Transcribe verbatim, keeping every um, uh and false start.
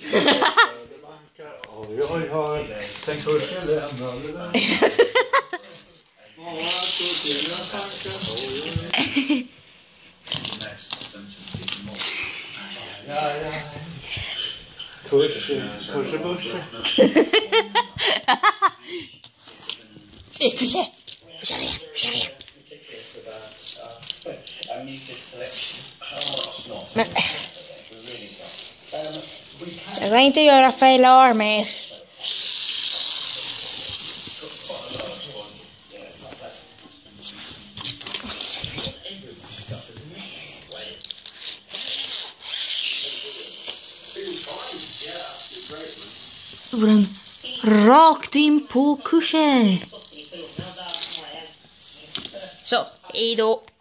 Oj, oj, oj. Tänk hur ska det hända det där? Ja, ja. Kurs, kurs och börs. Kör, kör igen, kör igen. Men jag kan inte göra fel armé. Den rakt in på kursen. Så, hejdå.